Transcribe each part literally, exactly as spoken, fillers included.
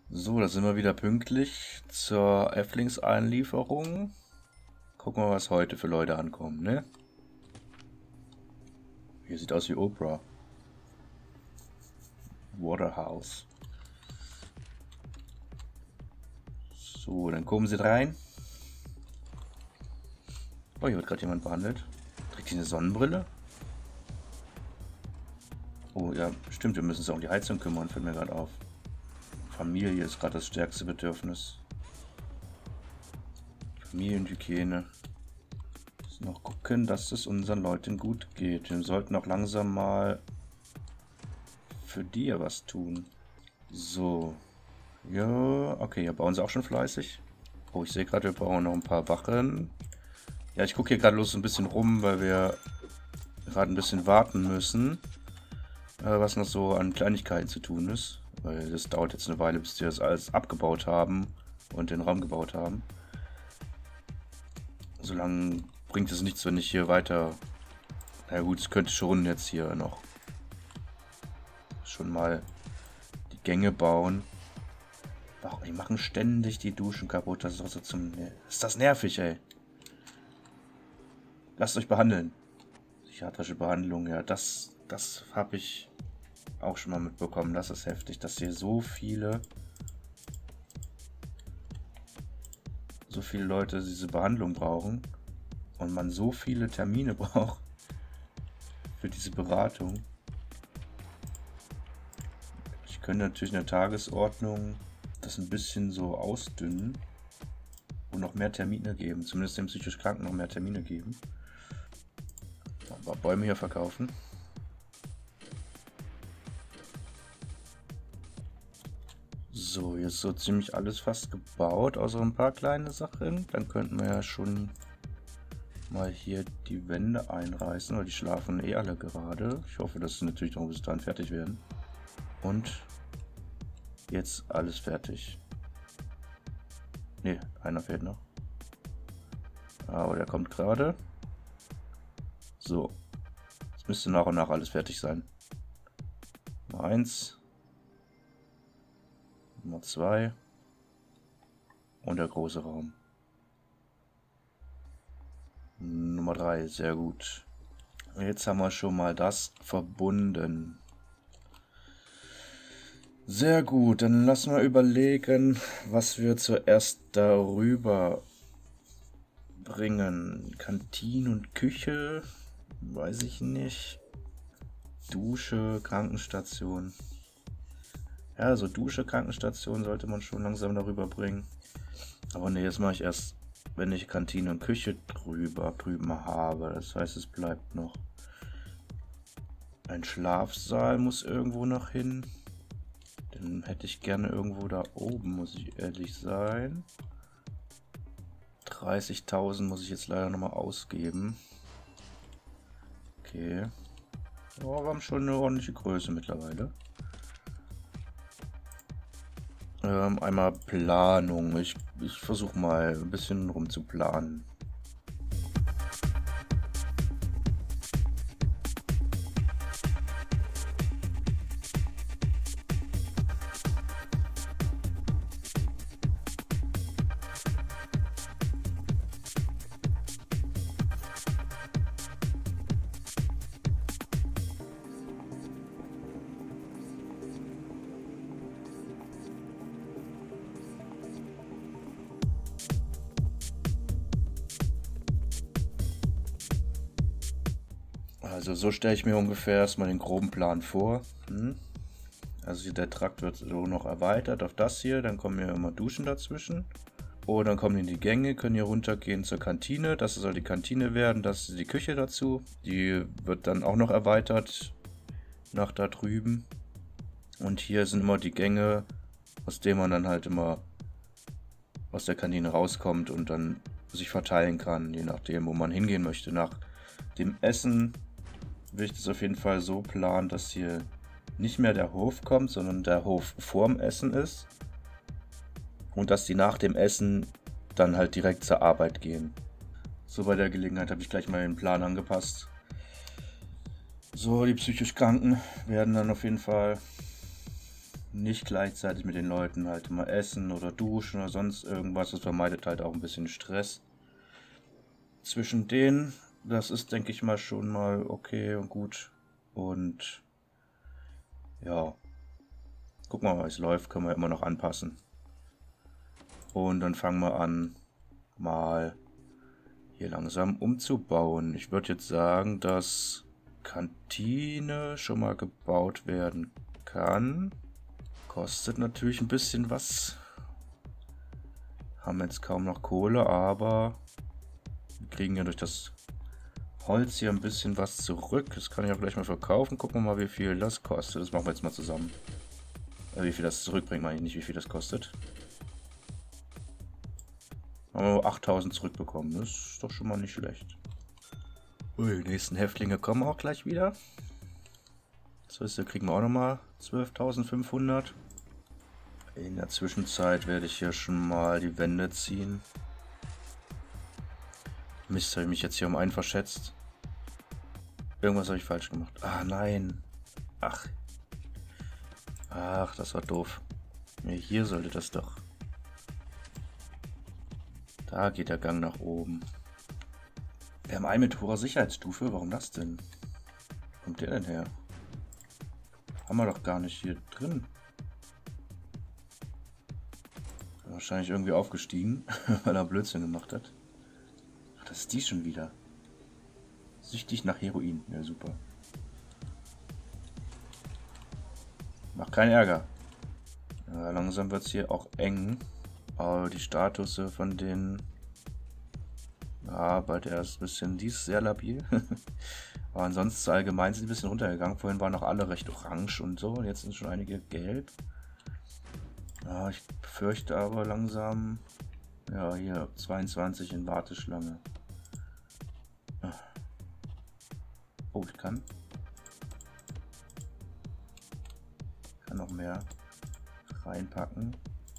So, da sind wir wieder pünktlich zur Äfflingseinlieferung. Gucken wir, was heute für Leute ankommen, ne? Hier sieht aus wie Oprah. Waterhouse. So, dann kommen sie rein. Oh, hier wird gerade jemand behandelt. Trägt die eine Sonnenbrille? Oh ja, stimmt, wir müssen uns auch um die Heizung kümmern, fällt mir gerade auf. Familie ist gerade das stärkste Bedürfnis. Familienhygiene. Müssen noch gucken, dass es unseren Leuten gut geht. Wir sollten auch langsam mal für die ja was tun. So. Ja, okay, hier bauen sie auch schon fleißig. Oh, ich sehe gerade, wir brauchen noch ein paar Wachen. Ja, ich gucke hier gerade los ein bisschen rum, weil wir gerade ein bisschen warten müssen, äh, was noch so an Kleinigkeiten zu tun ist. Weil das dauert jetzt eine Weile, bis wir das alles abgebaut haben und den Raum gebaut haben. Solange bringt es nichts, wenn ich hier weiter... Na gut, es könnte schon jetzt hier noch schon mal die Gänge bauen. Warum? Die machen ständig die Duschen kaputt. Das ist doch so zum... Ist das nervig, ey. Lasst euch behandeln. Psychiatrische Behandlung, ja, das, das habe ich auch schon mal mitbekommen. Das ist heftig, dass hier so viele... so viele Leute diese Behandlung brauchen und man so viele Termine braucht für diese Beratung. Ich könnte natürlich in der Tagesordnung das ein bisschen so ausdünnen und noch mehr Termine geben, zumindest dem psychisch Kranken noch mehr Termine geben. Aber Bäume hier verkaufen. So, hier ist so ziemlich alles fast gebaut, außer ein paar kleine Sachen. Dann könnten wir ja schon mal hier die Wände einreißen, weil die schlafen eh alle gerade. Ich hoffe, dass sie natürlich noch bis dahin fertig werden. Und jetzt alles fertig. Ne, einer fehlt noch. Aber der kommt gerade. So, jetzt müsste nach und nach alles fertig sein. Nummer eins. Nummer zwei. Und der große Raum. Nummer drei, sehr gut. Jetzt haben wir schon mal das verbunden. Sehr gut, dann lassen wir überlegen, was wir zuerst darüber bringen. Kantine und Küche, weiß ich nicht. Dusche, Krankenstation. Ja, so Dusche, Krankenstation sollte man schon langsam darüber bringen. Aber ne, jetzt mache ich erst, wenn ich Kantine und Küche drüber drüben habe. Das heißt, es bleibt noch ein Schlafsaal, muss irgendwo noch hin. Den hätte ich gerne irgendwo da oben, muss ich ehrlich sein. dreißigtausend muss ich jetzt leider nochmal ausgeben. Okay. Oh, wir haben schon eine ordentliche Größe mittlerweile. Ähm, einmal Planung. Ich, ich versuche mal ein bisschen rum zu planen. Also so stelle ich mir ungefähr erstmal den groben Plan vor. Hm. Also der Trakt wird so noch erweitert auf das hier, dann kommen hier immer Duschen dazwischen. Und dann kommen in die Gänge, können hier runtergehen zur Kantine. Das soll die Kantine werden, das ist die Küche dazu. Die wird dann auch noch erweitert nach da drüben. Und hier sind immer die Gänge, aus denen man dann halt immer aus der Kantine rauskommt und dann sich verteilen kann, je nachdem, wo man hingehen möchte. Nach dem Essen will ich das auf jeden Fall so planen, dass hier nicht mehr der Hof kommt, sondern der Hof vorm Essen ist. Und dass die nach dem Essen dann halt direkt zur Arbeit gehen. So, bei der Gelegenheit habe ich gleich mal den Plan angepasst. So, die psychisch Kranken werden dann auf jeden Fall nicht gleichzeitig mit den Leuten halt mal essen oder duschen oder sonst irgendwas. Das vermeidet halt auch ein bisschen Stress zwischen denen. Das ist, denke ich mal, schon mal okay und gut. Und ja, gucken wir mal, wie es läuft, können wir immer noch anpassen. Und dann fangen wir an, mal hier langsam umzubauen. Ich würde jetzt sagen, dass Kantine schon mal gebaut werden kann. Kostet natürlich ein bisschen was. Haben jetzt kaum noch Kohle, aber wir kriegen ja durch das Holz hier ein bisschen was zurück. Das kann ich auch gleich mal verkaufen. Gucken wir mal, wie viel das kostet. Das machen wir jetzt mal zusammen. Äh, wie viel das zurückbringt, meine ich nicht, wie viel das kostet. Haben wir achttausend zurückbekommen. Das ist doch schon mal nicht schlecht. Ui, die nächsten Häftlinge kommen auch gleich wieder. So ist, da kriegen wir auch nochmal zwölftausendfünfhundert. In der Zwischenzeit werde ich hier schon mal die Wände ziehen. Mist, habe ich mich jetzt hier um einen verschätzt. Irgendwas habe ich falsch gemacht. Ah, nein. Ach. Ach, das war doof. Nee, hier sollte das doch. Da geht der Gang nach oben. Wir haben einen mit hoher Sicherheitsstufe. Warum das denn? Wo kommt der denn her? Haben wir doch gar nicht hier drin. Wahrscheinlich irgendwie aufgestiegen, weil er Blödsinn gemacht hat. Ach, das ist die schon wieder. Süchtig nach Heroin. Ja, super. Macht keinen Ärger. Ja, langsam wird es hier auch eng. Aber die Status von den... Ja, bald erst ein bisschen... Die ist sehr labil. Aber ansonsten allgemein sind die ein bisschen runtergegangen. Vorhin waren noch alle recht orange und so. Und jetzt sind schon einige gelb. Ja, ich befürchte aber langsam... Ja, hier zweiundzwanzig in Warteschlange. Oh, ich kann... Ich kann noch mehr reinpacken.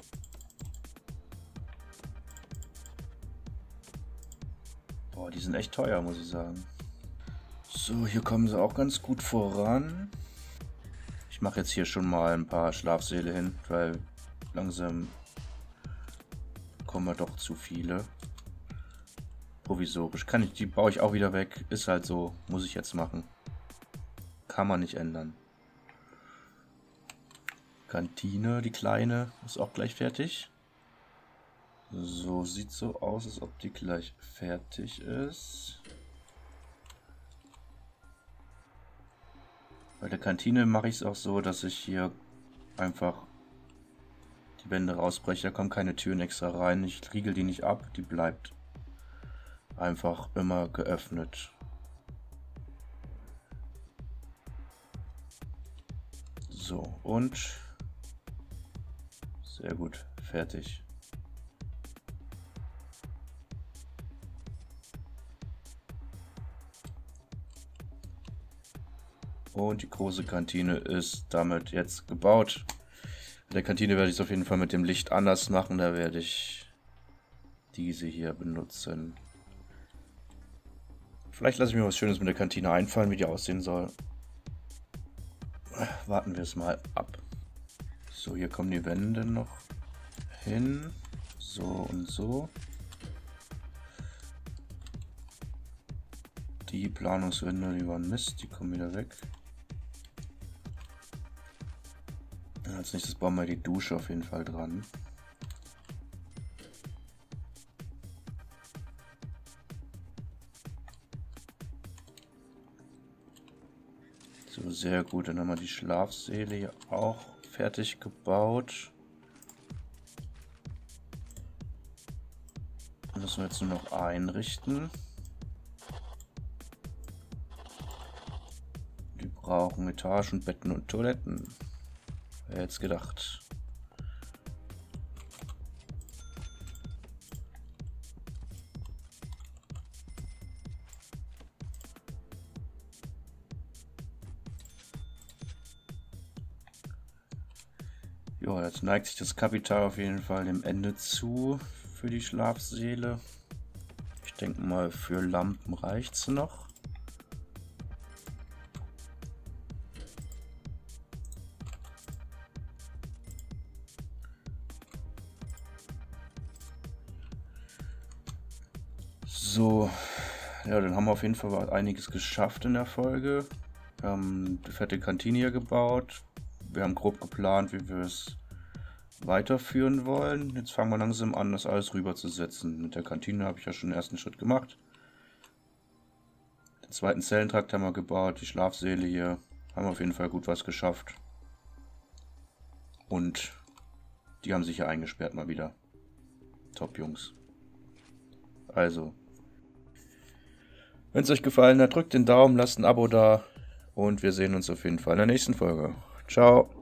Boah, die sind echt teuer, muss ich sagen. So, hier kommen sie auch ganz gut voran. Ich mache jetzt hier schon mal ein paar Schlafsäle hin, weil langsam kommen wir doch zu viele. Provisorisch. Kann ich, die baue ich auch wieder weg. Ist halt so, muss ich jetzt machen. Kann man nicht ändern. Kantine, die kleine, ist auch gleich fertig. So, sieht so aus, als ob die gleich fertig ist. Bei der Kantine mache ich es auch so, dass ich hier einfach die Wände rausbreche. Da kommen keine Türen extra rein. Ich riegel die nicht ab, die bleibt einfach immer geöffnet. So, und sehr gut, fertig. Und die große Kantine ist damit jetzt gebaut. In der Kantine werde ich es auf jeden Fall mit dem Licht anders machen. Da werde ich diese hier benutzen. Vielleicht lasse ich mir was Schönes mit der Kantine einfallen, wie die aussehen soll. Warten wir es mal ab. So, hier kommen die Wände noch hin. So und so. Die Planungswände, die waren Mist, die kommen wieder weg. Als nächstes bauen wir die Dusche auf jeden Fall dran. So, sehr gut. Dann haben wir die Schlafsäle hier auch fertig gebaut. Das müssen wir jetzt nur noch einrichten. Die brauchen Etagen, Betten und Toiletten. Wer hätte es gedacht? Ja, jetzt neigt sich das Kapital auf jeden Fall dem Ende zu für die Schlafsäle. Ich denke mal, für Lampen reicht es noch. So, ja, dann haben wir auf jeden Fall einiges geschafft in der Folge. Wir haben die fette Kantine hier gebaut. Wir haben grob geplant, wie wir es weiterführen wollen. Jetzt fangen wir langsam an, das alles rüberzusetzen. Mit der Kantine habe ich ja schon den ersten Schritt gemacht. Den zweiten Zellentrakt haben wir gebaut, die Schlafsäle hier. Haben wir auf jeden Fall gut was geschafft. Und die haben sich ja eingesperrt mal wieder. Top, Jungs. Also, wenn es euch gefallen hat, drückt den Daumen, lasst ein Abo da und wir sehen uns auf jeden Fall in der nächsten Folge. Ciao.